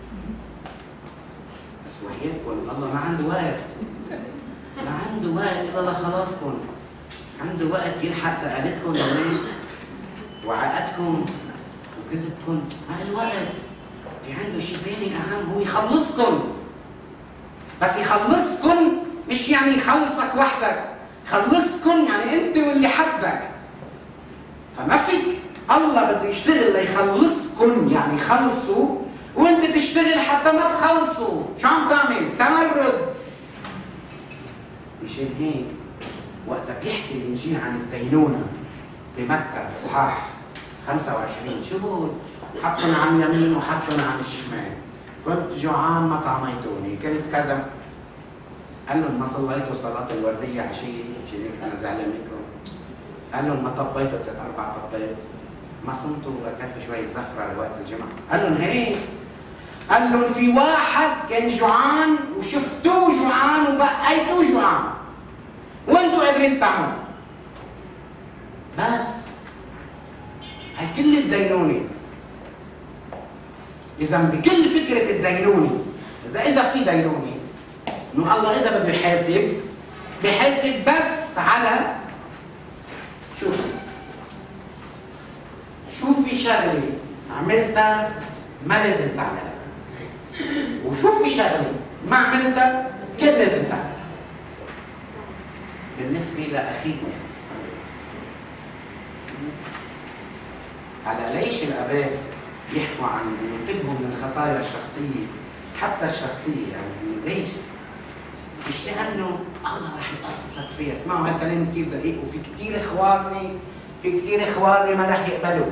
وحياتكم الله ما عنده وقت، ما عنده وقت إلا لخلاصكم، عنده وقت يلحق سألتكم للناس وعقدكم وكذبكم، ما له وقت. في عنده شيء ثاني أهم، هو يخلصكم. بس يخلصكم مش يعني يخلصك وحدك، خلصكم يعني انت واللي حدك. فما فيك الله بده يشتغل ليخلصكم، يعني خلصوا وانت تشتغل حتى ما تخلصوا. شو عم تعمل؟ تمرد. مشان هيك وقتها بيحكي الانجيل عن الدينونه بمكه اصحاح خمسة وعشرين شو بقول؟ حطنا عن اليمين وحطنا عن الشمال، كنت جوعان ما طعميتوني، كنت كذا. قال لهم ما صليتوا صلاة الوردية عشية، مشان هيك أنا زعلان منكم. قال لهم ما طبيتوا ثلاث أربع طبيت، ما صمتوا وأكلتوا شوية زفرة لوقت الجمعة. قال لهم هيك، قال لهم في واحد كان جوعان وشفتوه جوعان وبقيتوه جوعان وأنتوا قادرين تعملوا. بس هي كل الدينونة. إذا بكل فكرة الدينونة، إذا إذا في دينونة إنه الله إذا بده يحاسب بيحاسب بس على شوف شو في شغلة عملتها ما لازم تعملها، وشو في شغلة ما عملتها كان لازم تعملها. بالنسبة لأخيكم على ليش الآباء يحكوا عن ينتبهوا من الخطايا الشخصية حتى الشخصية، يعني ليش؟ مش لأنه الله رح يقصصك فيها. اسمعوا هالكلام كثير دقيق، وفي كثير إخواني في كثير إخواني ما رح يقبلوا.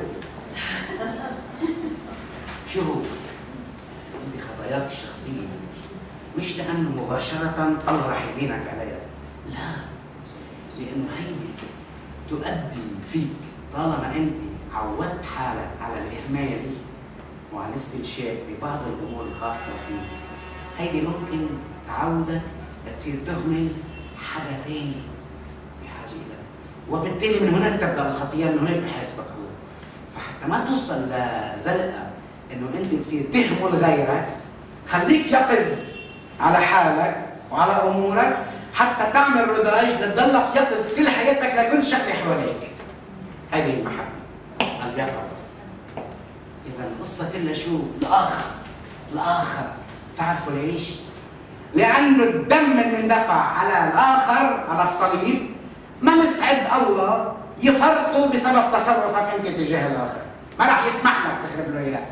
شو هو؟ عندي خطاياك الشخصية مش لأنه مباشرة الله رح يدينك عليها، لا، لأنه هيدي تؤدي فيك طالما أنت عودت حالك على الإهمال وعلى الاستنشاق ببعض الأمور الخاصة فيك، هيدي ممكن تعودك لتصير تهمل حدا تاني بحاجة إليك، وبالتالي من هناك تبدأ الخطيئة، من هناك بحاسبك الله. فحتى ما توصل لزلقة انه انت تصير تهمل غيرك، خليك يقظ على حالك وعلى امورك حتى تعمل رضاج لتضلك يقظ كل حياتك لكل شغله حواليك. هذه المحبه، اليقظه. اذا القصه كلها شو؟ الاخر، الاخر. بتعرفوا ليش؟ لانه الدم اللي اندفع على الاخر على الصليب ما مستعد الله يفرطه بسبب تصرفك انت تجاه الاخر، ما راح يسمح لك تخرب له اياه.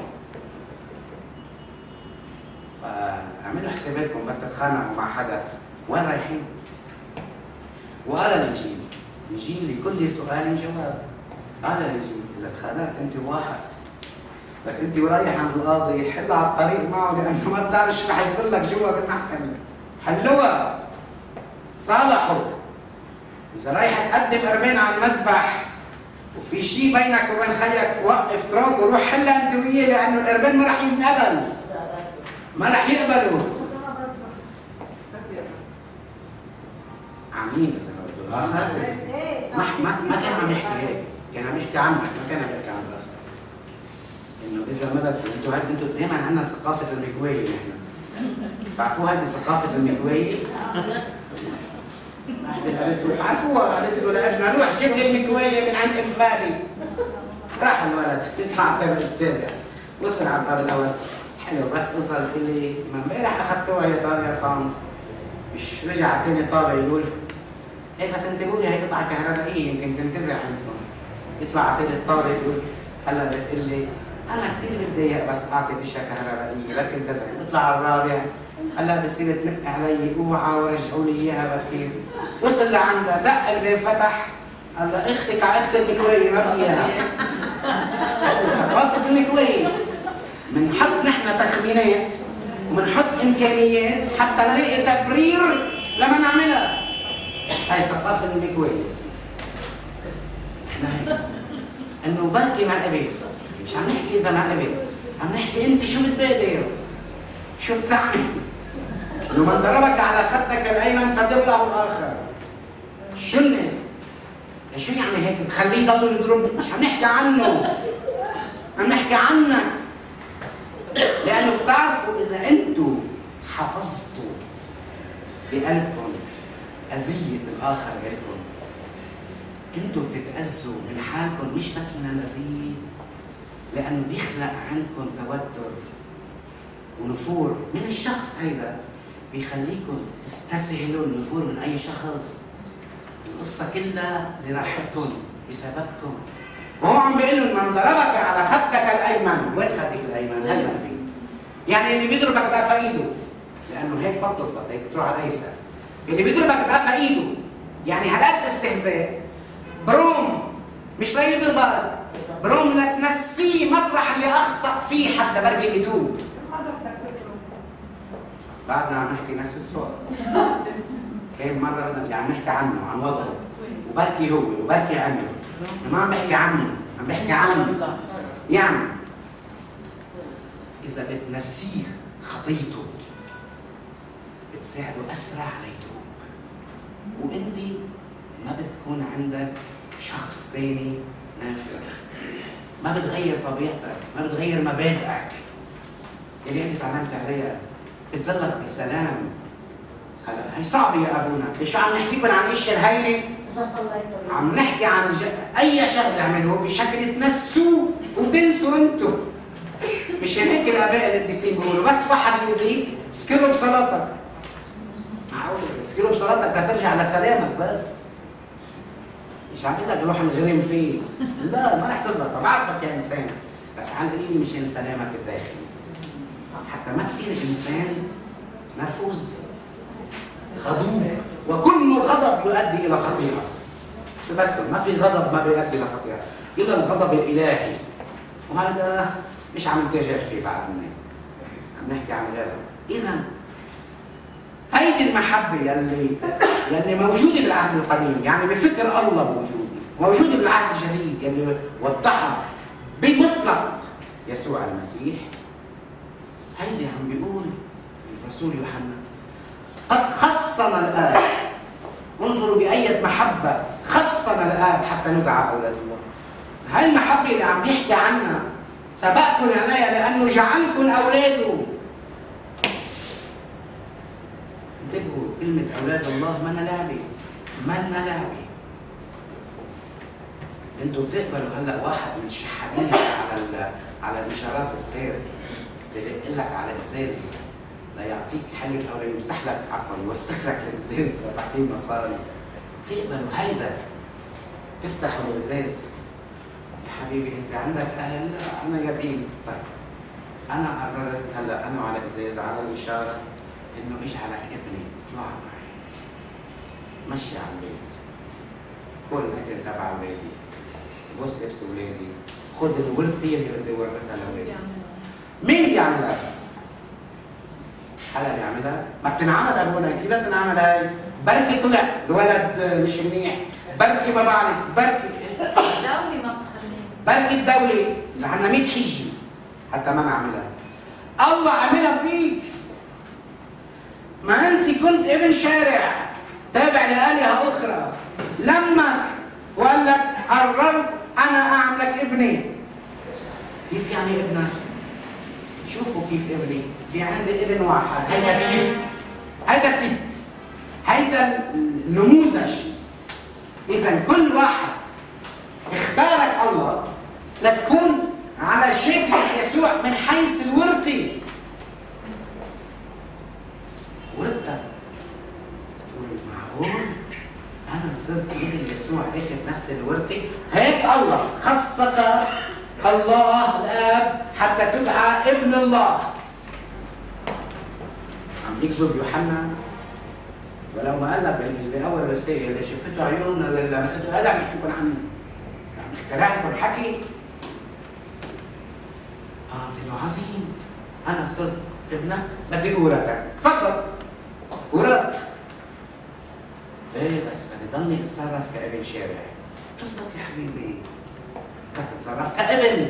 فاعملوا حساباتكم بس تتخانقوا مع حدا وين رايحين؟ وقال الانجيل، الانجيل لكل سؤال جواب. قال الانجيل اذا تخانقت انت واحد، لك انت ورايح عند القاضي حل على الطريق معه لانه ما بتعرف شو رح يصير لك جوا بالمحكمه. حلوها، صالحوا. اذا رايح تقدم قربان على المذبح وفي شيء بينك وبين خيك، وقف تراك وروح حلها انت وياه، لانه القربان ما رح ينقبل، ما رح يقبلوا. عاملين اذا بدو الاخر ما ما ما كان عم يحكي هيك، كان عم يحكي عنك، ما كان عم يحكي عن الاخر. انه اذا ما بدكم انتم هاد انتم دائما عندنا ثقافه المكوايه. نحن بتعرفوا هذه ثقافه المكوايه؟ قالت له بتعرفوها؟ قالت له لابنها روح جيب لي المكوايه من عند ام فادي. راح الولد يطلع على الطابق السابع، وصل على الطابق الاول حلو، بس وصل قال لي ما امبارح اخذتوها يا طارق يا طنط. مش رجع على ثاني طابق يقول ايه بس انتبهوا لي هي قطعه كهربائيه يمكن تنتزع عندكم. يطلع على ثالث طابق يقول هلا بتقول لي انا كثير بتضايق بس اعطي اشياء كهربائيه لكن تزعل. يطلع على الرابع هلا بصير تنق علي اوعى ورجعوا لي اياها بكير. وصل لعندها دق الباب فتح قال لها اختك على اخت المكوايه ما بدي اياها. ثقافه المكوايه. بنحط نحن تخمينات وبنحط امكانيات حتى نلاقي تبرير لما نعملها. هاي ثقافه المكوايه اسمها. نحن هيك انه بركي ما قبل، مش عم نحكي اذا ما قبل، عم نحكي انت شو بتبادر؟ شو بتعمل؟ لو من ضربك على خدك الايمن فضرب له الاخر. شو الناس؟ شو يعني هيك بخليه يضل يضربني؟ مش عم نحكي عنه، عم نحكي عنك. لانه بتعرفوا اذا انتم حفظتوا بقلبكم اذيه الاخر لكم، انتم بتتاذوا من حالكم مش بس من الاذيه، لانه بيخلق عندكم توتر ونفور من الشخص هيدا، بيخليكم تستسهلوا النفور من اي شخص. القصه كلها لراحتكم بسببكم. وهو عم بيقول لهم من ضربك على خدك الايمن، وين خدك الايمن؟ هي قلبي. يعني اللي بيضربك بقفا ايده، لانه هيك ما بتزبط، هيك بتروح على الايسر. اللي بيضربك بقفا ايده، يعني هالقد استهزاء. بروم مش لا يضربك، بروم لتنسيه مطرح اللي اخطأ فيه حتى بركي يتوب. بعدنا عم نحكي نفس السؤال. كم مرة يعني نحكي عنه عن وضعه وبركي هو وبركي عمله. ما عم بحكي عنه، عم بحكي عنه. يعني إذا بتنسيه خطيته بتساعده أسرع ليتوب. وأنت ما بتكون عندك شخص تاني نافر. ما بتغير طبيعتك، ما بتغير مبادئك اللي أنت تعلمت عليها. بتضلك بسلام. هلا هي صعبة يا أبونا، ليش عم نحكيكم عن اشياء الهينة؟ عم نحكي عن ج... أي شغلة عملوه بشكل تنسوه وتنسوا أنتم. مش هيك الآباء القديسين بيقولوا بس واحد يأذيك اسكره بصلاتك. معقول اسكره بصلاتك بدك ترجع لسلامك بس. مش عم بقول لك روح انغرم فيه. لا ما رح تزبط، بعرفك يا إنسان، بس على القليل مشان سلامك الداخلي. حتى ما تصير إنسان نرفوز غضوب، وكل غضب يؤدي إلى خطيئة. شو بالكم؟ ما في غضب ما بيؤدي إلى خطيئة إلا الغضب الإلهي، وهذا مش عم نتاجر فيه بعض الناس، عم نحكي عن غيرها. إذا هيدي المحبة يلي يلي موجودة بالعهد القديم، يعني بفكر الله موجودة، موجودة بالعهد الجديد يلي وضحها بمطلق يسوع المسيح. هيدي عم بيقول الرسول يوحنا قد خصنا الآب، انظروا بأية محبة خصنا الآب حتى ندعى أولاد الله. هاي المحبة اللي عم يحكي عنها سبقكم عليها لأنه جعلكم أولاده. انتبهوا، كلمة أولاد الله منا لعبة، منا لعبة. انتوا بتقبلوا هلا واحد من الشحاتين على على الإشارات السير بدق لك على إزاز ليعطيك حليب أو ليمسح لك، عفوا يوسخ لك الإزاز لتعطيه مصاري. تقبلوا هيدا؟ تفتحوا الإزاز، يا حبيبي أنت عندك أهل؟ أنا يتيم. طيب أنا قررت هلا أنا وعلى إزاز على الإشارة إنه اجعلك ابني، اطلع معي، مشي على البيت، كل الأكل تبع أولادي، بص لبس أولادي، خذ الورثة اللي بدي ورثها لأولادي. مين بيعملها؟ حدا بيعملها؟ ما بتنعمل أبونا، كيف بدها تنعمل هاي؟ بركي طلع الولد مش منيح، بركي ما بعرف، بركي الدولة ما بتخليه، بركي الدولة، إذا عنا مية حجة حتى ما نعملها. الله عملها فيك. ما أنت كنت ابن شارع تابع لآلهة أخرى، لمك وقال لك قررت أنا أعملك ابني. كيف يعني ابنك؟ شوفوا كيف ابني، في عندي ابن واحد، هيدا التيب، هيدا التيب، هيدا النموذج. إذا كل واحد اختارك الله لتكون على شكل يسوع من حيث الورثة. ورثتك تقول معقول أنا صرت مثل يسوع أخذ نفس الورثة؟ هيك الله خصك الله الآب حتى تدعى ابن الله. عم يكذب يوحنا ولو ما قال لك بأول رسالة اللي شفته عيوننا واللي لمسته هذا عم يحكيكم عني، عم يخترع لكم حكي. اه قلت له عظيم، أنا صرت ابنك بدي أورثك، تفضل ورث. إيه بس بدي ضلني أتصرف كابن شارع. تزبط يا حبيبي، بدك تتصرف كابن.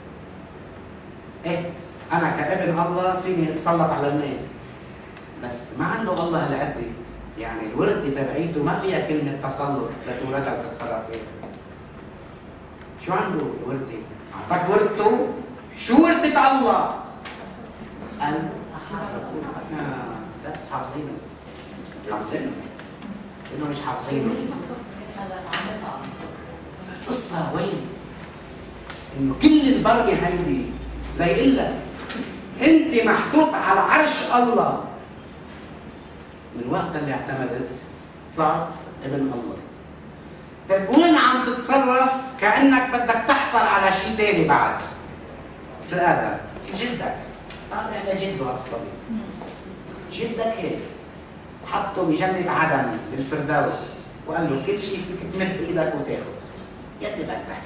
إيه أنا كابن الله فيني أتسلط على الناس، بس ما عنده الله هالقد، يعني الورثة تبعيته ما فيها كلمة تسلط لتورثها وتتصرف فيها. شو عنده الورثة؟ أعطاك ورثته، شو ورثة الله؟ قال آه بس حافظينه، حافظينه شنو مش حافظينه؟ قصة وين؟ إنه كل البرمة هيدي ليقول لك أنت محطوط على عرش الله. من وقت اللي اعتمدت طلعت ابن الله. طيب وين عم تتصرف كأنك بدك تحصل على شيء ثاني بعد؟ مثل آدم، جدك طالع لجده الصبي. جدك هيك حطه بجنة عدن بالفردوس وقال له كل شيء فيك تمد ايدك وتاخذ يلي بدك.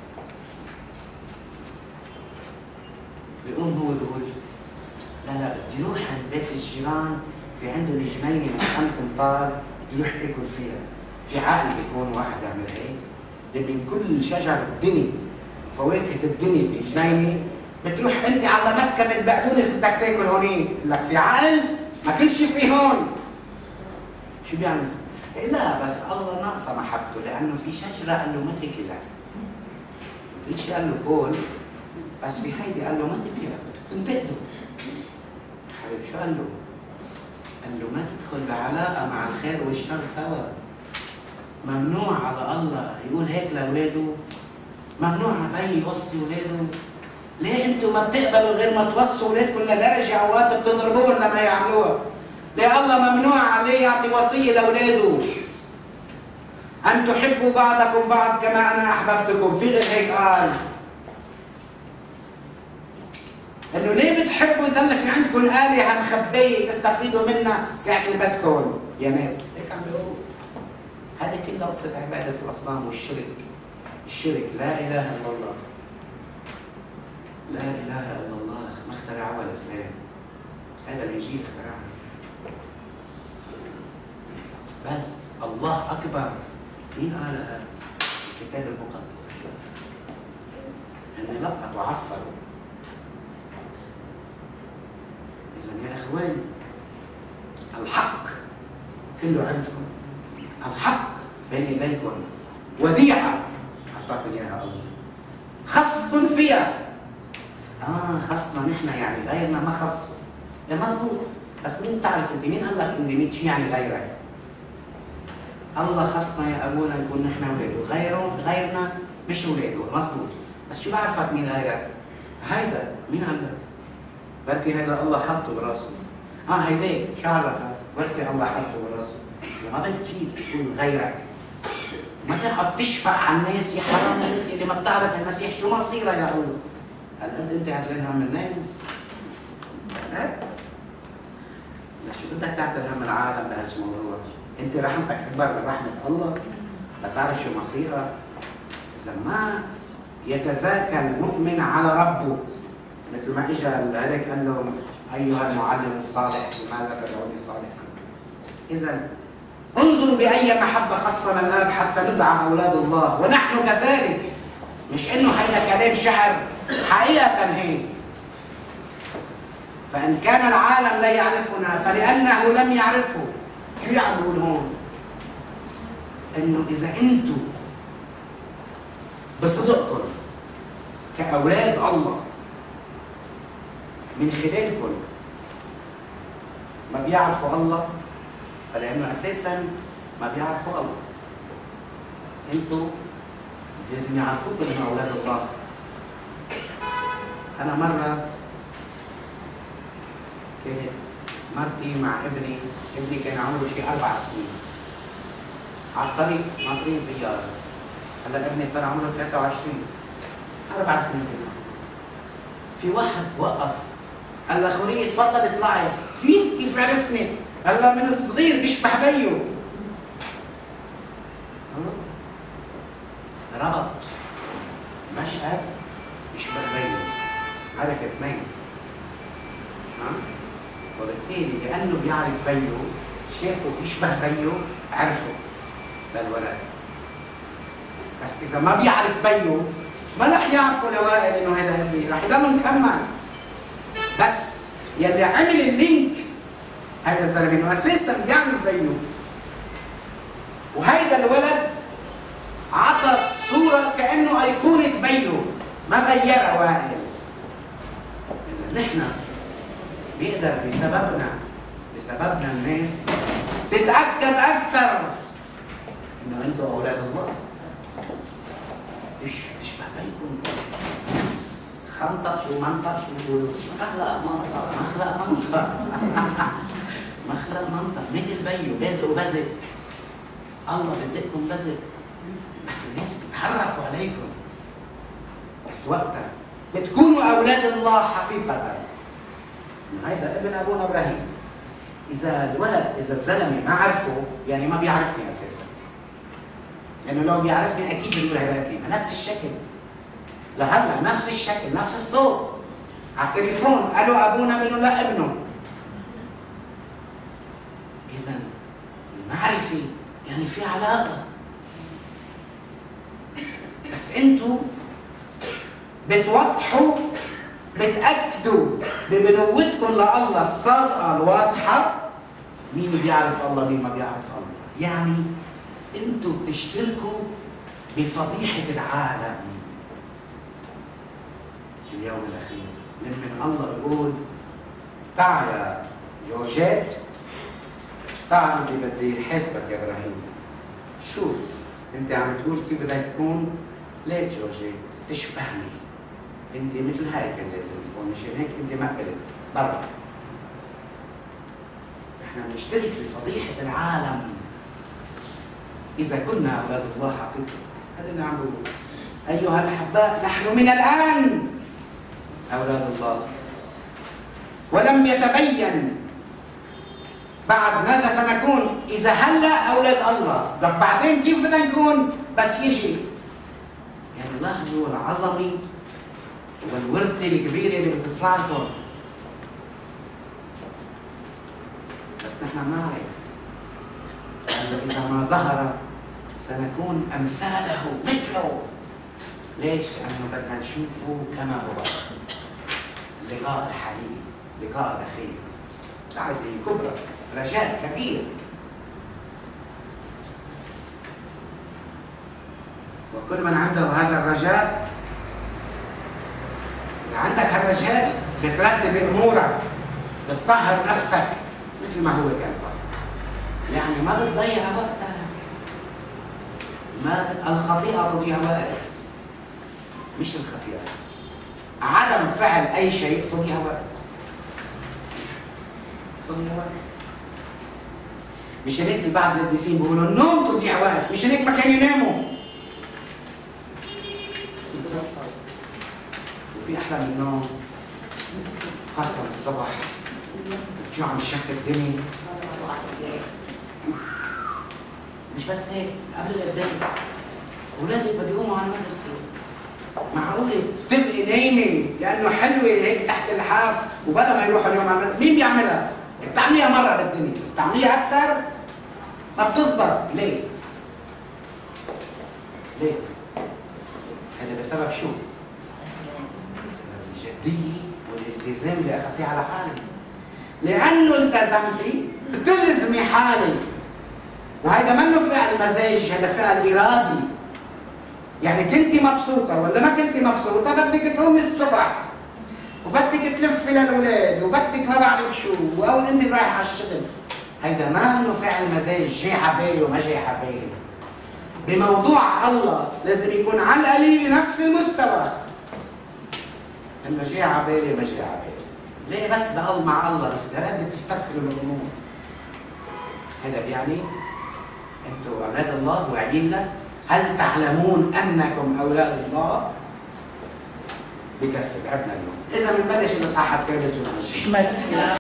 بيقوم هو بيقول لا لا بدي روح عند بيت الجيران، في عندهم جنينه من خمس امتار بدي روح اكل فيها. في عقل بيكون واحد يعمل هيك؟ من كل شجر الدنيا وفواكه الدنيا بجنينه بتروح انت على مسكه من بقدونس بدك تاكل هونيك، بقول لك في عقل؟ ما كل شيء في هون. شو بيعمل؟ لا بس الله ناقصه محبته لانه في شجره قال له ما تاكلها. كل شيء قال له كل، بس في هيدي قال له ما تاكلها بتنتقده. حبيبي شو قال له؟ قال له ما تدخل بعلاقه مع الخير والشر سوا. ممنوع على الله يقول هيك لاولاده، ممنوع بي يوصي اولاده. ليه انتم ما بتقبلوا غير ما توصوا اولادكم لدرجه اوقات بتضربوهم لما يعملوها؟ ليه الله ممنوع عليه يعطي وصيه لاولاده؟ ان تحبوا بعضكم بعض كما انا احببتكم، في غير هيك قال. انه ليه بتحبوا يضل في عندكم الهه مخبيه تستفيدوا منها ساعه اللي بدكم يا ناس؟ هيك عم بيقول. هذه كلها قصه عباده الاصنام والشرك. الشرك لا اله الا الله. لا اله الا الله ما اخترعها الاسلام، هذا الانجيل اخترعها. بس الله اكبر. مين قالها؟ الكتاب المقدس ان لا تعفروا. اذا يا اخوان الحق كله عندكم، الحق بين ايديكم، وديعه اعطاكم اياها الله، خصكم فيها اه خصنا نحن يعني غيرنا ما خصوا. يا مزبوط، بس مين تعرف انت مين قال لك انت مين شو يعني غيرك؟ الله خصنا يا ابونا نكون نحن اولاده، غيره غيرنا مش اولاده، مزبوط، بس شو بعرفك مين غيرك؟ هيدا مين قال لك؟ بركي هيدا الله حطه براسه. اه هيداك شو عرفك؟ بركي الله حطه براسه. يا ما بدك تفيد تكون غيرك. ما تقعد تشفق على الناس يا حرام، الناس اللي ما بتعرف المسيح شو مصيرها يا الله. هالقد انت هتلين هم الناس؟ هالقد؟ شو بدك تعتل هم العالم بهالموضوع؟ انت رحمتك اكبر من رحمه الله؟ بتعرف شو مصيرها؟ اذا ما يتزاكى المؤمن على ربه، مثل ما اجى هذاك قال له ايها المعلم الصالح لماذا تدعوني صالحا؟ اذا انظروا باي محبه خصنا الاب حتى ندعى اولاد الله، ونحن كذلك. مش انه هيدا كلام شعر، حقيقه هيك. فان كان العالم لا يعرفنا فلانه لم يعرفه. شو يعني بقول هون؟ انه اذا انتم بصدقكم كاولاد الله من خلالكم ما بيعرفوا الله، فلانه اساسا ما بيعرفوا الله. انتم لازم يعرفوكم انهم اولاد الله. انا مره كانت مرتي مع ابني، ابني كان عمره شي اربع سنين، على الطريق ناطرين سياره. هلا ابني صار عمره ثلاثة وعشرين، اربع سنين كمان. في واحد وقف قال لها خوريه تفضل اطلعي. كيف عرفتني؟ قال لها من الصغير بيشبه بيو. ربط مشهد بيشبه بيو، عرف اثنين. ها؟ وبالتالي لانه بيعرف بيو، شافه بيشبه بيو، عرفه للولد. بس اذا ما بيعرف بيو ما رح يعرفوا لوائل انه هذا ابني، رح يضلوا مكمل. بس يلي عمل اللينك هذا الزلمه انه اساسا بيعرف بيو، وهيدا الولد عطى الصوره كانه ايقونه بيو، ما غيرها وائل. اذا نحن بيقدر بسببنا بسببنا الناس تتاكد اكثر انه انتم اولاد الله. تشبه بيكم نفس خنطة، شو منطق، شو بيقولوا؟ مخلق منطق. مخلق منطق. مخلق منطق مثل بيو، بازق وبزق. الله بزقكم بزق، بس الناس بتعرفوا عليكم. بس وقتها بتكونوا أولاد الله حقيقة. هيدا ابن أبونا إبراهيم. إذا الولد إذا الزلمة ما عرفه يعني ما بيعرفني أساساً. لأنه لو بيعرفني أكيد بيقول هذا ابني، نفس الشكل. لهلا نفس الشكل، نفس الصوت. على التليفون قالوا أبونا بيقولوا لا ابنه. إذا المعرفة يعني في علاقة. بس أنتوا بتوضحوا بتأكدوا ببنوتكم لله الصادقة الواضحة مين بيعرف الله مين ما بيعرف الله. يعني انتوا بتشتركوا بفضيحة العالم اليوم الأخير. لما الله بيقول تعال يا جورجيت، تعال بدي بدي حاسبك يا إبراهيم، شوف أنت عم تقول كيف بدك تكون. ليك جورجيت تشبهني، أنت مثل هاي كان لازم تكون، مشان هيك أنت ما قبلت برا. إحنا بنشترك بفضيحة العالم إذا كنا أولاد الله حقيقة. هذا اللي عم بقوله. أيها الأحباء نحن من الآن أولاد الله، ولم يتبين بعد ماذا سنكون. إذا هلا أولاد الله، طب بعدين كيف بدنا نكون؟ بس يجي. يعني لاحظوا العظمة والورثة الكبيرة اللي بتطلع لكم. بس نحن نعرف أنه إذا ما ظهر سنكون أمثاله مثله. ليش؟ لأنه بدنا نشوفه كما هو. اللقاء الحقيقي، لقاء الأخير، تعزية كبرى، رجاء كبير. وكل من عنده هذا الرجاء إذا عندك هالرجال بترتب امورك، بتطهر نفسك مثل ما هو كان طاهر. يعني ما بتضيع وقتك. ما الخطيئة تضيع وقت، مش الخطيئة. عدم فعل أي شيء تضيع وقت. تضيع وقت. مش هيك في بعض القديسين بيقولوا النوم تضيع وقت، مش هيك ما كانوا يناموا. وفي أحلى من النوم، خاصة الصبح الجوع عم يشتت الدنيا. مش بس هيك، قبل القداس أولادك بده يقوموا على المدرسة. معقولة تبقي نايمة لأنه حلوة هيك تحت اللحاف وبلا ما يروحوا اليوم على المدرسة؟ مين بيعملها؟ بتعمليها مرة بالدنيا، بس تعمليها أكثر ما بتصبر. ليه؟ ليه؟ هذا بسبب شو؟ بسبب الجدية والالتزام اللي أخذتيه على حالك. لأنه التزمتي بتلزمي حالك. وهذا منه فعل مزاج، هذا فعل إرادي. يعني كنتي مبسوطة ولا ما كنتي مبسوطة بدك تقومي الصبح وبدك تلفي للأولاد وبدك ما بعرف شو، أو أنت رايحة على الشغل. هيدا ما انه فعل مزاج جاي عبالي وما جاي عبالي. بموضوع الله لازم يكون على القليل نفس المستوى. انه جاي عبالي ما جاي عبالي. ليه بس بقل مع الله بس هالقد بتستسهلوا الامور. هذا بيعني انتم اولاد الله واعيين له. هل تعلمون انكم اولاد الله؟ بكفي تعبنا اليوم. اذا بنبلش الاصحاح الثالث ونعيش.